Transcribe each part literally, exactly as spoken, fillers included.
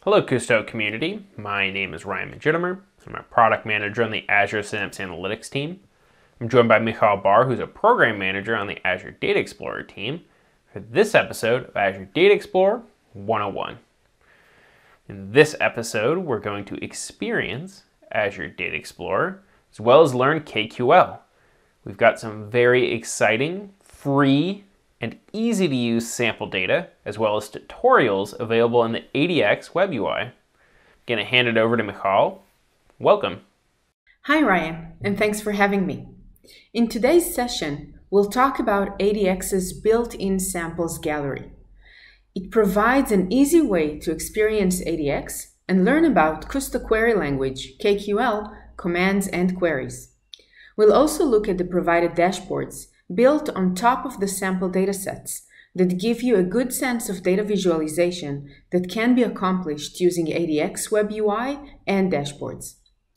Hello Kusto community, my name is Ryan Magitimer. I'm a product manager on the Azure Synapse Analytics team. I'm joined by Michal Bar, who's a program manager on the Azure Data Explorer team, for this episode of Azure Data Explorer one oh one. In this episode, we're going to experience Azure Data Explorer, as well as learn K Q L. We've got some very exciting, free, and easy to use sample data, as well as tutorials available in the A D X web U I. I'm going to hand it over to Michal. Welcome. Hi Ryan, and thanks for having me. In today's session, we'll talk about A D X's built-in samples gallery. It provides an easy way to experience A D X and learn about Kusto Query Language, K Q L, commands and queries. We'll also look at the provided dashboards built on top of the sample datasets that give you a good sense of data visualization that can be accomplished using A D X web U I and dashboards.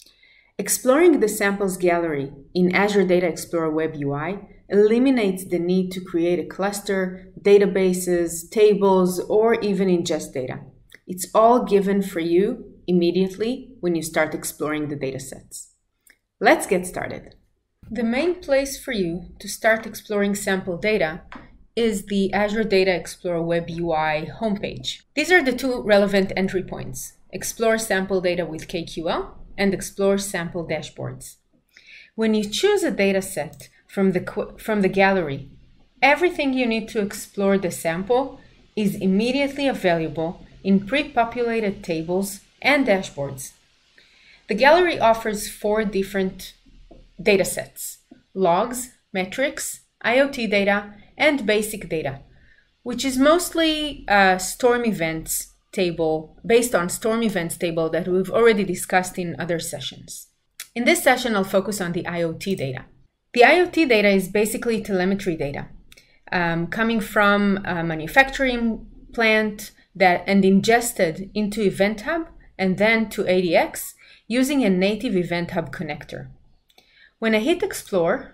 Exploring the samples gallery in Azure Data Explorer web U I eliminates the need to create a cluster, databases, tables, or even ingest data. It's all given for you immediately when you start exploring the datasets. Let's get started. The main place for you to start exploring sample data is the Azure Data Explorer web U I homepage. These are the two relevant entry points: Explore Sample Data with K Q L and Explore Sample Dashboards. When you choose a dataset from the, from the gallery, everything you need to explore the sample is immediately available in pre-populated tables and dashboards. The gallery offers four different datasets: logs, metrics, IoT data, and basic data, which is mostly a storm events table based on storm events table that we've already discussed in other sessions. In this session, I'll focus on the IoT data. The IoT data is basically telemetry data um, coming from a manufacturing plant that and ingested into Event Hub and then to A D X using a native Event Hub connector. When I hit Explore,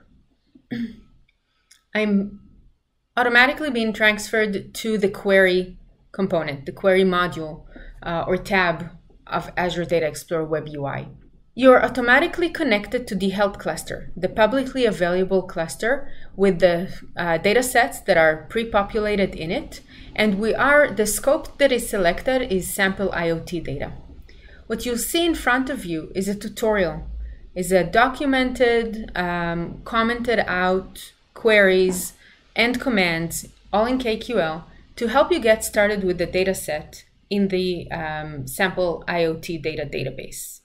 I'm automatically being transferred to the query component, the query module uh, or tab of Azure Data Explorer web U I. You're automatically connected to the help cluster, the publicly available cluster with the uh, data sets that are pre-populated in it, and we are the scope that is selected is sample IoT data. What you'll see in front of you is a tutorial, is a documented, um, commented out queries and commands, all in K Q L, to help you get started with the data set in the um, sample IoT data database.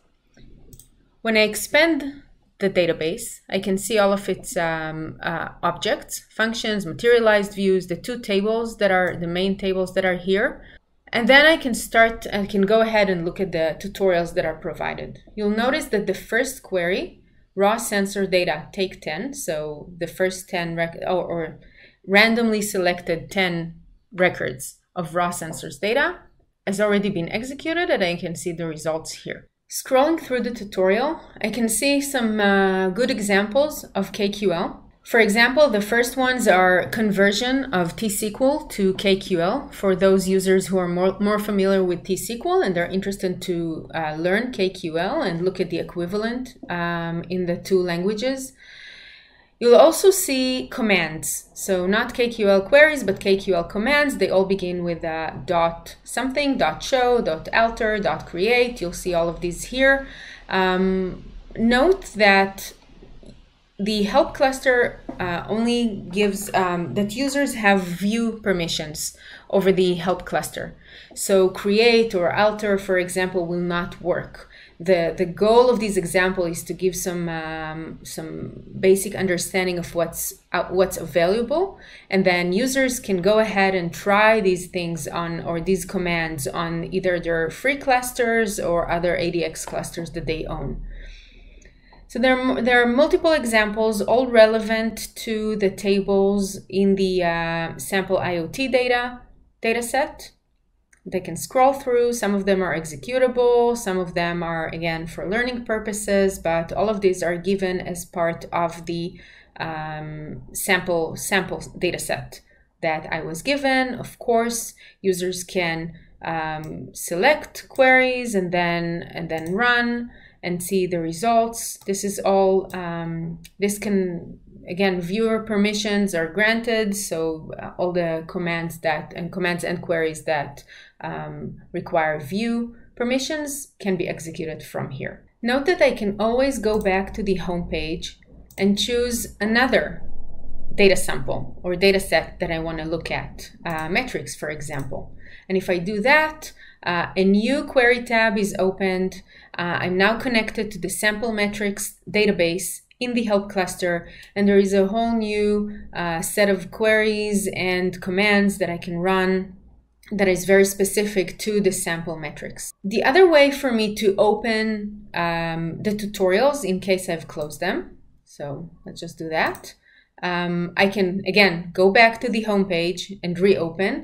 When I expand the database, I can see all of its um, uh, objects, functions, materialized views, the two tables that are the main tables that are here. And then I can start, I can go ahead and look at the tutorials that are provided. You'll notice that the first query, raw sensor data, take ten, so the first ten, rec or, or randomly selected ten records of raw sensors data has already been executed, and I can see the results here. Scrolling through the tutorial, I can see some uh, good examples of K Q L. For example, the first ones are conversion of T S Q L to K Q L for those users who are more, more familiar with T S Q L and they're interested to uh, learn K Q L and look at the equivalent um, in the two languages. You'll also see commands, so not K Q L queries, but K Q L commands. They all begin with uh, dot something, dot show, dot alter, dot create. You'll see all of these here. Um, note that the help cluster uh, only gives um, that users have view permissions over the help cluster. So create or alter, for example, will not work. The, the goal of this example is to give some, um, some basic understanding of what's, uh, what's available, and then users can go ahead and try these things on, or these commands on either their free clusters or other A D X clusters that they own. So there are, there are multiple examples, all relevant to the tables in the uh, sample IoT data dataset. They can scroll through. Some of them are executable. Some of them are, again, for learning purposes, but all of these are given as part of the um, sample, sample dataset that I was given. Of course, users can um, select queries and then and then run and see the results. This is all, um, this can, again, viewer permissions are granted, so uh, all the commands that, and commands and queries that um, require view permissions can be executed from here. Note that I can always go back to the home page and choose another data sample or data set that I want to look at, uh, metrics, for example. And if I do that, uh, a new query tab is opened. Uh, I'm now connected to the sample metrics database in the help cluster, and there is a whole new uh, set of queries and commands that I can run that is very specific to the sample metrics. The other way for me to open um, the tutorials in case I've closed them, so let's just do that. Um, I can, again, go back to the home page and reopen,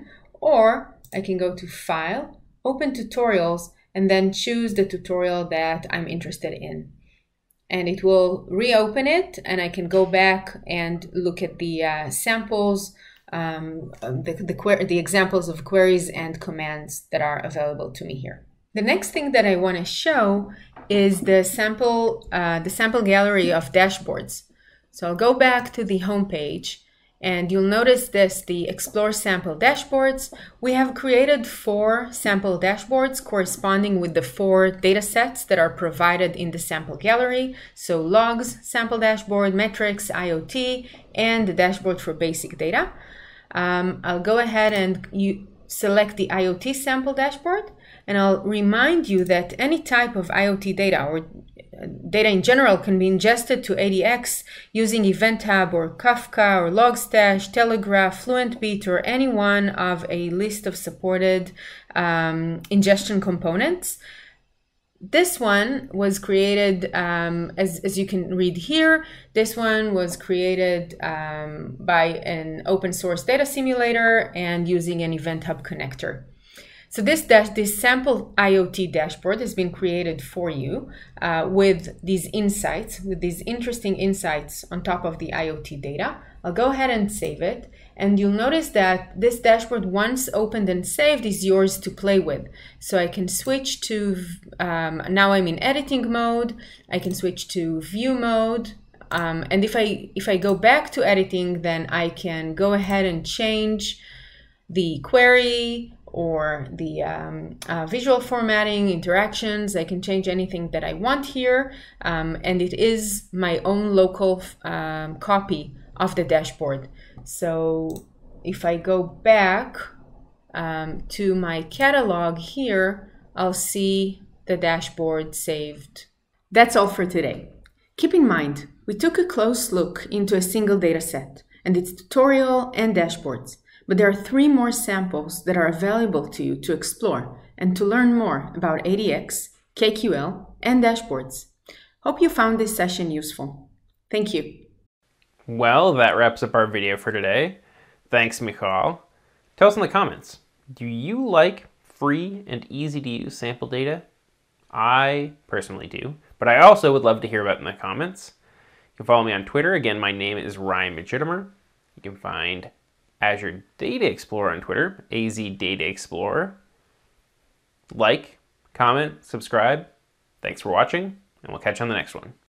or I can go to File, Open Tutorials, and then choose the tutorial that I'm interested in. And it will reopen it, and I can go back and look at the uh, samples, um, the, the, the examples of queries and commands that are available to me here. The next thing that I want to show is the sample, uh, the sample gallery of dashboards. So I'll go back to the home page, and you'll notice this, the Explore Sample Dashboards. We have created four sample dashboards corresponding with the four data sets that are provided in the sample gallery. So logs, sample dashboard, metrics, I O T, and the dashboard for basic data. Um, I'll go ahead and you select the I O T sample dashboard, and I'll remind you that any type of I O T data or data in general can be ingested to A D X using Event Hub or Kafka or Logstash, Telegraph, FluentBeat, or any one of a list of supported um, ingestion components. This one was created, um, as, as you can read here, this one was created um, by an open source data simulator and using an Event Hub connector. So this, dash, this sample I O T dashboard has been created for you uh, with these insights, with these interesting insights on top of the I O T data. I'll go ahead and save it. And you'll notice that this dashboard, once opened and saved, is yours to play with. So I can switch to, um, now I'm in editing mode. I can switch to view mode. Um, and if I, if I go back to editing, then I can go ahead and change the query, or the um, uh, visual formatting, interactions. I can change anything that I want here, um, and it is my own local um, copy of the dashboard. So if I go back um, to my catalog here, I'll see the dashboard saved. That's all for today. Keep in mind, we took a close look into a single data set and its tutorial and dashboards. But there are three more samples that are available to you to explore and to learn more about A D X, K Q L, and dashboards. Hope you found this session useful. Thank you. Well, that wraps up our video for today. Thanks, Michal. Tell us in the comments, do you like free and easy to use sample data? I personally do, but I also would love to hear about it in the comments. You can follow me on Twitter. Again, my name is Ryan Majitimer. You can find Azure Data Explorer on Twitter, A Z Data Explorer. Like, comment, subscribe. Thanks for watching, and we'll catch you on the next one.